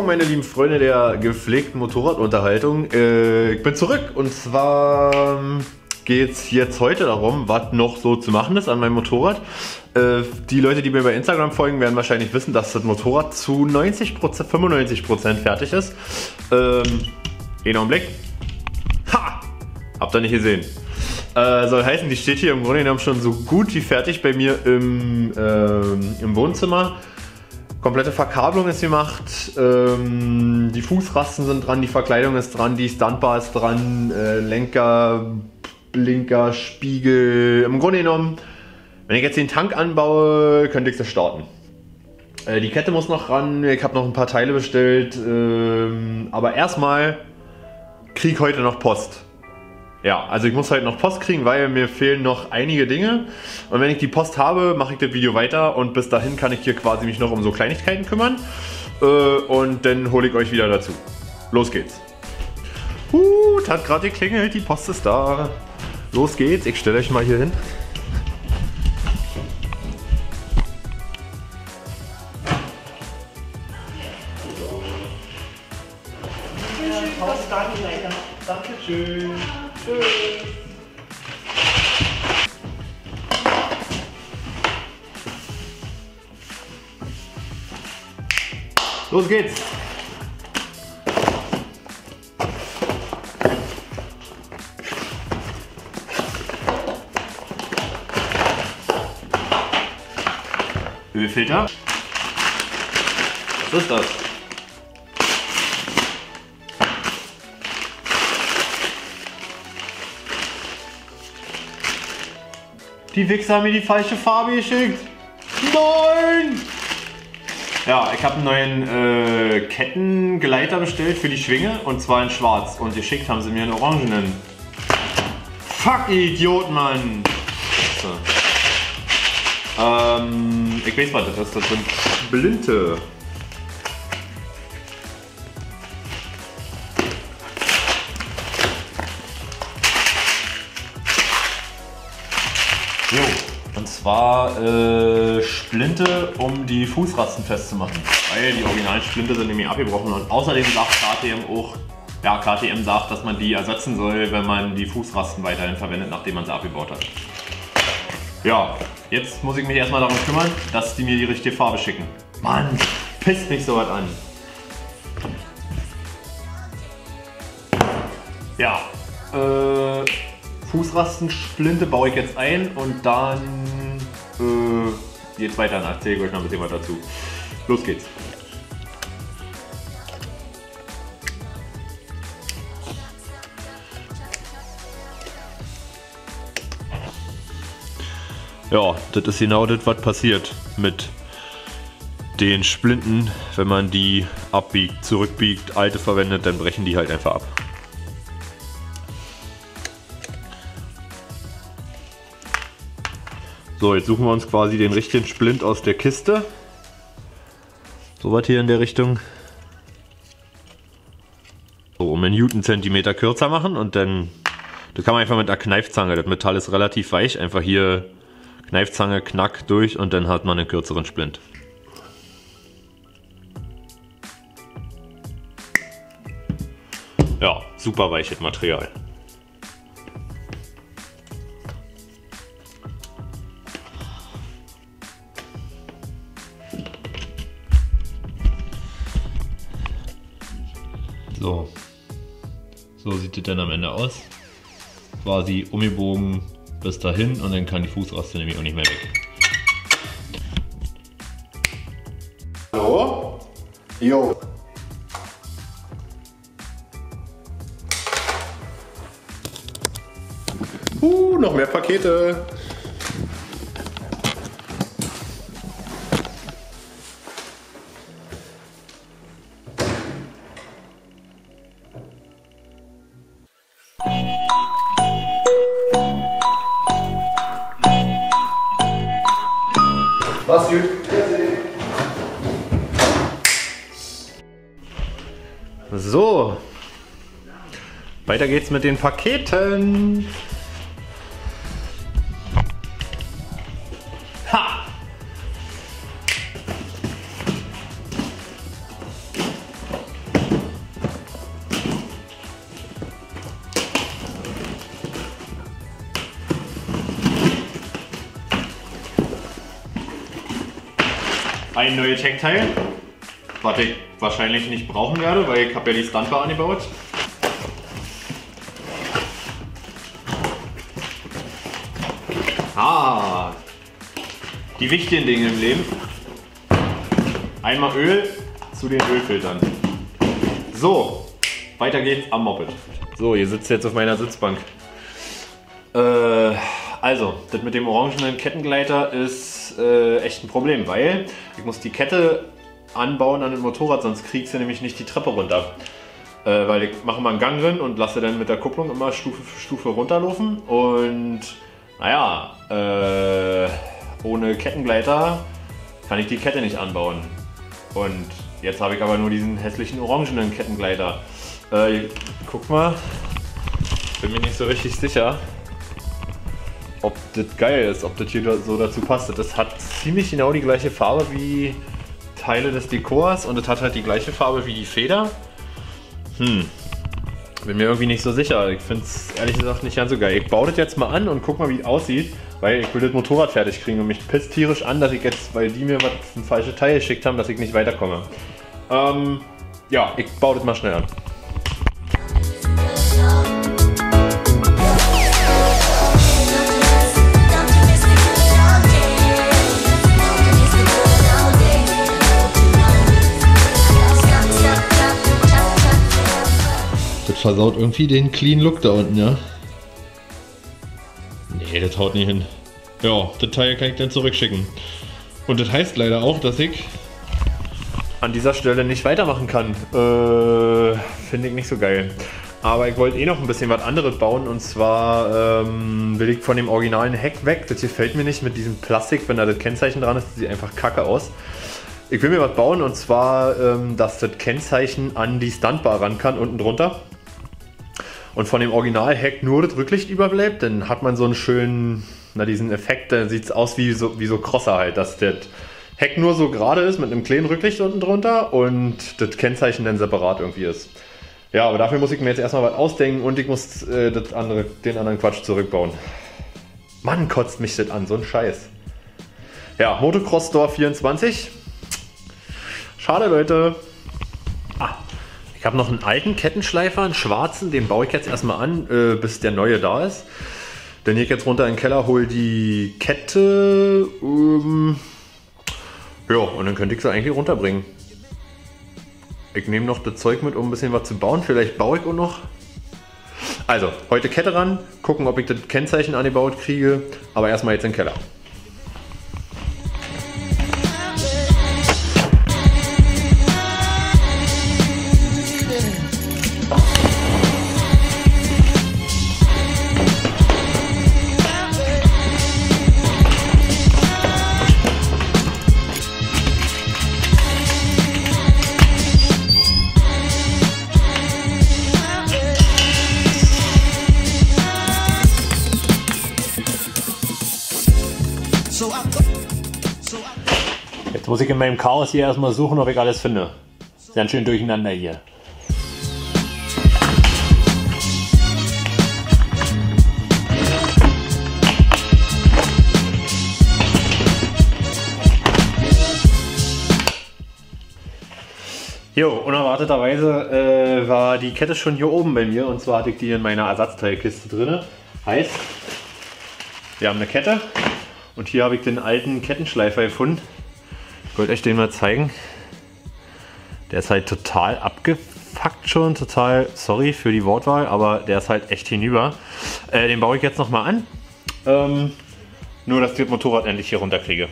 Morgen, meine lieben Freunde der gepflegten Motorradunterhaltung. Ich bin zurück und zwar geht es jetzt heute darum, was noch so zu machen ist an meinem Motorrad. Die Leute, die mir bei Instagram folgen, werden wahrscheinlich wissen, dass das Motorrad zu 95% fertig ist. Einen Augenblick. Ha! Habt ihr nicht gesehen. Soll heißen, die steht hier im Grunde genommen schon so gut wie fertig bei mir im Wohnzimmer. Komplette Verkabelung ist gemacht, die Fußrasten sind dran, die Verkleidung ist dran, die Stuntbar ist dran, Lenker, Blinker, Spiegel. Im Grunde genommen, wenn ich jetzt den Tank anbaue, könnte ich das starten. Die Kette muss noch ran, ich habe noch ein paar Teile bestellt, aber erstmal kriege ich heute noch Post. Ja, also ich muss heute noch Post kriegen, weil mir fehlen noch einige Dinge. Und wenn ich die Post habe, mache ich das Video weiter und bis dahin kann ich hier quasi mich noch um so Kleinigkeiten kümmern. Und dann hole ich euch wieder dazu. Los geht's. Hat gerade geklingelt, die Post ist da. Los geht's, ich stelle euch mal hier hin. Dankeschön. Tschüss. Los geht's. Ölfilter. Was ist das? Die Wichser haben mir die falsche Farbe geschickt. Nein! Ja, ich habe einen neuen Kettengleiter bestellt für die Schwinge und zwar in schwarz. Und geschickt haben sie mir einen orangenen. Fuck, Idiot, Mann! So. Ich weiß, was das ist. Das sind Splinte. Jo, und zwar Splinte, um die Fußrasten festzumachen, weil die originalen Splinte sind nämlich abgebrochen und außerdem sagt KTM auch, ja, KTM sagt, dass man die ersetzen soll, wenn man die Fußrasten weiterhin verwendet, nachdem man sie abgebaut hat. Ja, jetzt muss ich mich erstmal darum kümmern, dass die mir die richtige Farbe schicken. Mann, pisst mich sowas an. Ja, Fußrastensplinte baue ich jetzt ein und dann geht's weiter. Dann erzähle ich euch noch ein bisschen was dazu. Los geht's. Ja, das ist genau das, was passiert mit den Splinten. Wenn man die abbiegt, zurückbiegt, alte verwendet, dann brechen die halt einfach ab. So, jetzt suchen wir uns quasi den richtigen Splint aus der Kiste. So was hier in der Richtung. So, um einen Newtonzentimeter kürzer machen und dann, das kann man einfach mit einer Kneifzange, das Metall ist relativ weich, einfach hier Kneifzange, knack durch und dann hat man einen kürzeren Splint. Ja, super weiches Material. So sieht es dann am Ende aus. Quasi umgebogen bis dahin und dann kann die Fußraste nämlich auch nicht mehr weg. Hallo? Jo. Noch mehr Pakete. Mach's gut. So, weiter geht's mit den Paketen. ein neues Heckteil, was ich wahrscheinlich nicht brauchen werde, weil ich habe ja die Stuntbar angebaut. Die wichtigen Dinge im Leben. Einmal Öl zu den Ölfiltern. So, weiter geht's am Moped. So, ihr sitzt jetzt auf meiner Sitzbank. Also, das mit dem orangenen Kettengleiter ist echt ein Problem, weil ich muss die Kette anbauen an dem Motorrad, sonst kriegst du nämlich nicht die Treppe runter. Weil ich mache mal einen Gang drin und lasse dann mit der Kupplung immer Stufe für Stufe runterlaufen. Und naja, ohne Kettengleiter kann ich die Kette nicht anbauen. Und jetzt habe ich aber nur diesen hässlichen orangenen Kettengleiter. Guck mal, bin mir nicht so richtig sicher, ob das geil ist, ob das hier so dazu passt. Das hat ziemlich genau die gleiche Farbe wie Teile des Dekors und es hat halt die gleiche Farbe wie die Feder. Bin mir irgendwie nicht so sicher. Ich finde es ehrlich gesagt nicht ganz so geil. Ich baue das jetzt mal an und guck mal, wie es aussieht, weil ich will das Motorrad fertig kriegen und mich pisst tierisch an, dass ich jetzt, weil die mir ein falsches Teil geschickt haben, dass ich nicht weiterkomme. Ja, ich baue das mal schnell an. Das versaut irgendwie den clean Look da unten, ja? Nee, das haut nicht hin. Ja, das Teil kann ich dann zurückschicken. Und das heißt leider auch, dass ich an dieser Stelle nicht weitermachen kann. Finde ich nicht so geil. Aber ich wollte eh noch ein bisschen was anderes bauen und zwar will ich von dem originalen Heck weg. Das gefällt mir nicht mit diesem Plastik, wenn da das Kennzeichen dran ist, das sieht einfach kacke aus. Ich will mir was bauen und zwar, dass das Kennzeichen an die Stuntbar ran kann, unten drunter. Und von dem Original-Heck nur das Rücklicht überbleibt, dann hat man so einen schönen, diesen Effekt, da sieht es aus wie so Crosser halt, dass das Heck nur so gerade ist mit einem kleinen Rücklicht unten drunter und das Kennzeichen dann separat irgendwie ist. Ja, aber dafür muss ich mir jetzt erstmal was ausdenken und ich muss den anderen Quatsch zurückbauen. Mann, kotzt mich das an, so ein Scheiß. Ja, Motocross Store 24. Schade, Leute. Ich habe noch einen alten Kettenschleifer, einen schwarzen, den baue ich jetzt erstmal an, bis der neue da ist. Dann gehe ich jetzt runter in den Keller, hole die Kette. Ja, und dann könnte ich sie eigentlich runterbringen. Ich nehme noch das Zeug mit, um ein bisschen was zu bauen. Vielleicht baue ich auch noch. Also, heute Kette ran, gucken, ob ich das Kennzeichen angebaut kriege. Aber erstmal jetzt in den Keller. Jetzt muss ich in meinem Chaos hier erstmal suchen, ob ich alles finde. Ganz schön durcheinander hier. Jo, unerwarteterweise war die Kette schon hier oben bei mir und zwar hatte ich die in meiner Ersatzteilkiste drin. Heißt, wir haben eine Kette und hier habe ich den alten Kettenschleifer gefunden. Ich wollte euch den mal zeigen. Der ist halt total abgefuckt schon, total, sorry für die Wortwahl, aber der ist halt echt hinüber. Den baue ich jetzt nochmal an. Nur, dass ich das Motorrad endlich hier runterkriege.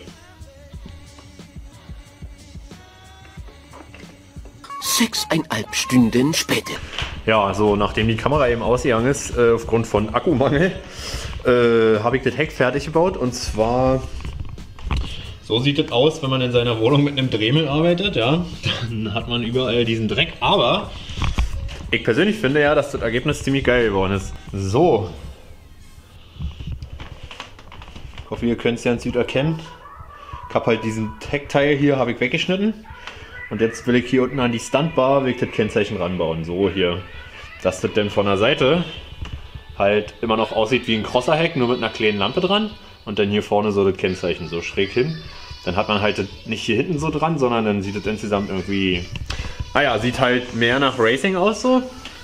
6,5 Stunden später. Ja, also nachdem die Kamera eben ausgegangen ist, aufgrund von Akkumangel, habe ich das Heck fertig gebaut und zwar so sieht es aus, wenn man in seiner Wohnung mit einem Dremel arbeitet, ja, dann hat man überall diesen Dreck, aber ich persönlich finde ja, dass das Ergebnis ziemlich geil geworden ist. So. Ich hoffe, ihr könnt es ganz gut erkennen. Ich habe halt diesen Heckteil hier habe ich weggeschnitten und jetzt will ich hier unten an die Stuntbar, will ich das Kennzeichen ranbauen, so hier. Dass das dann von der Seite halt immer noch aussieht wie ein Crosser-Heck, nur mit einer kleinen Lampe dran. Und dann hier vorne so das Kennzeichen so schräg hin. Dann hat man halt nicht hier hinten so dran, sondern dann sieht es insgesamt irgendwie, naja, sieht halt mehr nach Racing aus so.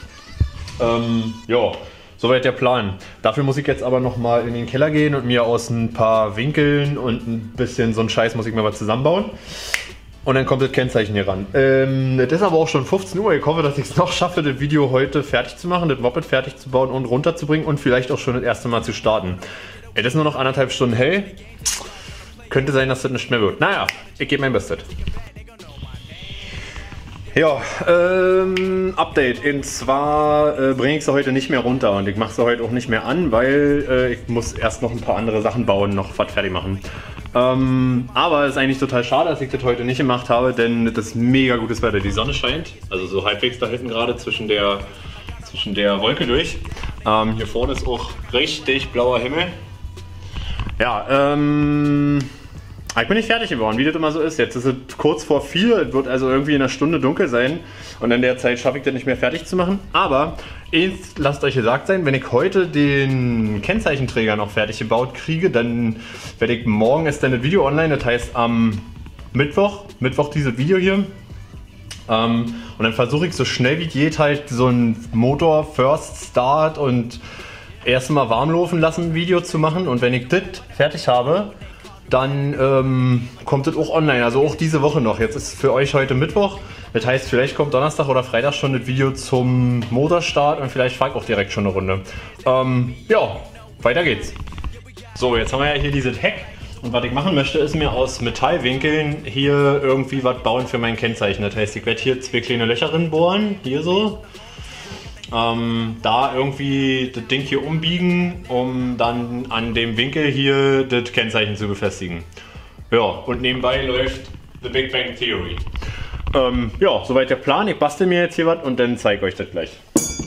Ja, soweit der Plan. Dafür muss ich jetzt aber nochmal in den Keller gehen und mir aus ein paar Winkeln und ein bisschen so ein Scheiß muss ich mir was zusammenbauen. Und dann kommt das Kennzeichen hier ran. Das ist aber auch schon 15 Uhr. Ich hoffe, dass ich es noch schaffe, das Video heute fertig zu machen, das Moped fertig zu bauen und runterzubringen und vielleicht auch schon das erste Mal zu starten. Es ist nur noch 1,5 Stunden hell. Könnte sein, dass das nicht mehr wird. Naja, ich gebe mein Bestes. Ja, Update. Und zwar bringe ich sie heute nicht mehr runter und ich mache sie heute auch nicht mehr an, weil ich muss erst noch ein paar andere Sachen bauen, noch was fertig machen. Aber es ist eigentlich total schade, dass ich das heute nicht gemacht habe, denn das ist mega gutes Wetter. Die Sonne scheint, also so halbwegs da hinten gerade zwischen der Wolke durch. Hier vorne ist auch richtig blauer Himmel. Ja, ich bin nicht fertig geworden, wie das immer so ist. Jetzt ist es kurz vor 4, es wird also irgendwie in einer Stunde dunkel sein und in der Zeit schaffe ich das nicht mehr fertig zu machen. Aber lasst euch gesagt sein, wenn ich heute den Kennzeichenträger noch fertig gebaut kriege, dann werde ich morgen ist dann das Video online, das heißt am Mittwoch dieses Video hier. Und dann versuche ich so schnell wie geht halt so ein Motor First Start und erstmal warm laufen lassen Video zu machen und wenn ich das fertig habe, dann kommt es auch online, also auch diese Woche noch. Jetzt ist für euch heute Mittwoch, das heißt vielleicht kommt Donnerstag oder Freitag schon das Video zum Motorstart und vielleicht fahre ich auch direkt schon eine Runde. Ja, weiter geht's. So, jetzt haben wir ja hier dieses Heck und was ich machen möchte ist mir aus Metallwinkeln hier irgendwie was bauen für mein Kennzeichen. Das heißt, ich werde hier 2 kleine Löcher drin bohren, hier so. Da irgendwie das Ding hier umbiegen, um dann an dem Winkel hier das Kennzeichen zu befestigen. Ja, und nebenbei läuft The Big Bang Theory. Ja, soweit der Plan. Ich bastel mir jetzt hier was und dann zeige ich euch das gleich.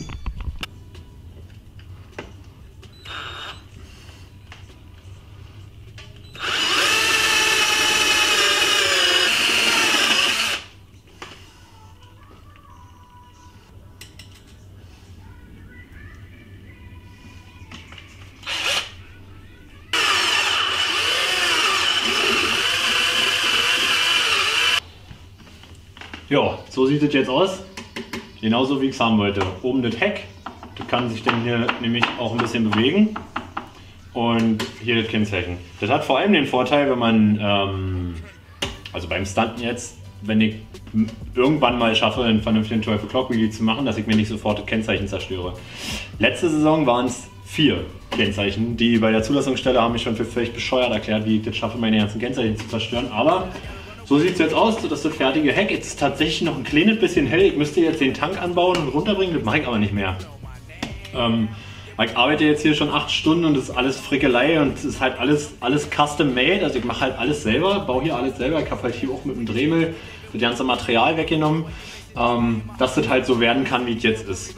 Ja, so sieht es jetzt aus. Genauso wie ich es haben wollte. Oben das Heck, das kann sich dann hier nämlich auch ein bisschen bewegen. Und hier das Kennzeichen. Das hat vor allem den Vorteil, wenn man, also beim Stunten jetzt, wenn ich irgendwann mal schaffe, einen vernünftigen 12 O'Clock Wheelie zu machen, dass ich mir nicht sofort das Kennzeichen zerstöre. Letzte Saison waren es 4 Kennzeichen. Die bei der Zulassungsstelle haben mich schon für völlig bescheuert erklärt, wie ich das schaffe, meine ganzen Kennzeichen zu zerstören. Aber so sieht es jetzt aus, dass das fertige Heck jetzt ist tatsächlich noch ein kleines bisschen hell. Ich müsste jetzt den Tank anbauen und runterbringen, das mache ich aber nicht mehr. Ich arbeite jetzt hier schon 8 Stunden und das ist alles Frickelei und es ist halt alles custom made. Also ich mache halt alles selber, baue hier alles selber. Ich habe halt hier auch mit dem Dremel das ganze Material weggenommen, dass das halt so werden kann, wie es jetzt ist.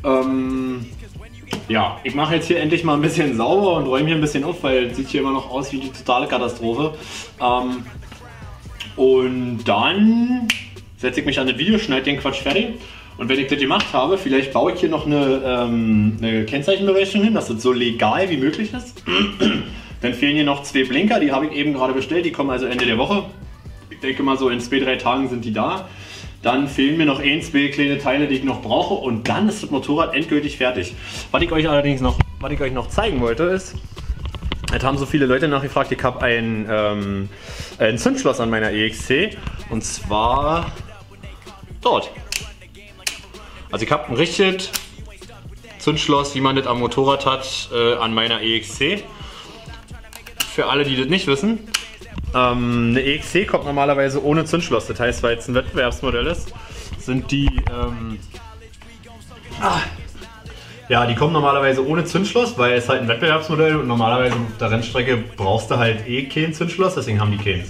Ja, ich mache jetzt hier endlich mal ein bisschen sauber und räume hier ein bisschen auf, weil es sieht hier immer noch aus wie die totale Katastrophe. Und dann setze ich mich an das Video, schneide den Quatsch fertig und wenn ich das gemacht habe, vielleicht baue ich hier noch eine Kennzeichenberechnung hin, dass das so legal wie möglich ist. Dann fehlen hier noch 2 Blinker, die habe ich eben gerade bestellt, die kommen also Ende der Woche. Ich denke mal so in 2-3 Tagen sind die da. Dann fehlen mir noch 1-2 kleine Teile, die ich noch brauche und dann ist das Motorrad endgültig fertig. Was ich euch allerdings noch zeigen wollte ist, es haben so viele Leute nachgefragt, ich habe ein Zündschloss an meiner EXC und zwar dort. Also ich habe ein richtiges Zündschloss, wie man das am Motorrad hat, an meiner EXC. Für alle, die das nicht wissen, eine EXC kommt normalerweise ohne Zündschloss. Das heißt, weil es ein Wettbewerbsmodell ist, sind die ja, die kommen normalerweise ohne Zündschloss, weil es halt ein Wettbewerbsmodell und normalerweise auf der Rennstrecke brauchst du halt eh kein Zündschloss, deswegen haben die keins.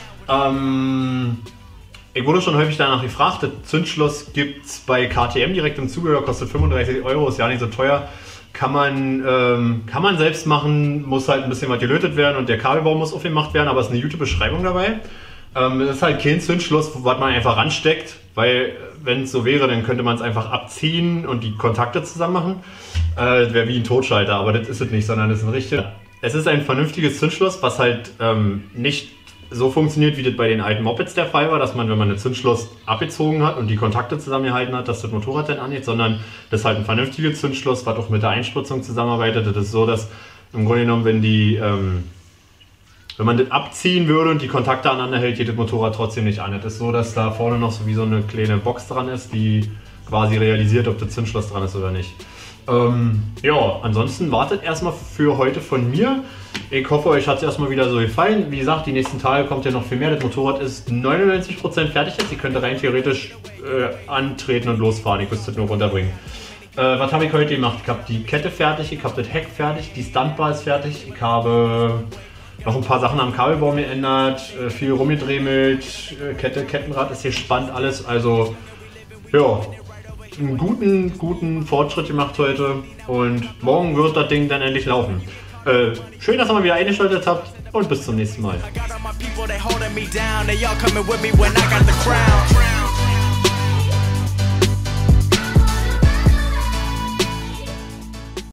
Ich wurde schon häufig danach gefragt, das Zündschloss gibt es bei KTM direkt im Zubehör, kostet 35 €, ist ja nicht so teuer. Kann man selbst machen, muss halt ein bisschen was gelötet werden und der Kabelbau muss aufgemacht werden, aber es ist eine gute Beschreibung dabei. Es ist halt kein Zündschloss, was man einfach ransteckt, weil wenn es so wäre, dann könnte man es einfach abziehen und die Kontakte zusammen machen. Das wäre wie ein Totschalter, aber das ist es nicht, sondern es ist ein vernünftiges Zündschloss, was halt nicht so funktioniert, wie das bei den alten Mopeds der Fall war, dass man, wenn man ein Zündschloss abgezogen hat und die Kontakte zusammengehalten hat, dass das Motorrad dann angeht, sondern das ist halt ein vernünftiges Zündschloss, was auch mit der Einspritzung zusammenarbeitet. Das ist so, dass im Grunde genommen, wenn man das abziehen würde und die Kontakte aneinander hält, geht das Motorrad trotzdem nicht an. Das ist so, dass da vorne noch so wie so eine kleine Box dran ist, die quasi realisiert, ob das Zündschloss dran ist oder nicht. Ja, ansonsten wartet erstmal für heute von mir. Ich hoffe, euch hat es erstmal wieder so gefallen. Wie gesagt, die nächsten Tage kommt ja noch viel mehr. Das Motorrad ist 99% fertig jetzt. Ihr könnt rein theoretisch antreten und losfahren. Ich müsste es nur runterbringen. Was habe ich heute gemacht? Ich habe die Kette fertig, ich habe das Heck fertig, die Standbar ist fertig. Ich habe noch ein paar Sachen am Kabelbaum geändert, viel rumgedremelt, Kettenrad ist gespannt, alles. Also, ja, einen guten Fortschritt gemacht heute und morgen wird das Ding dann endlich laufen. Schön, dass ihr mal wieder eingeschaltet habt und bis zum nächsten Mal.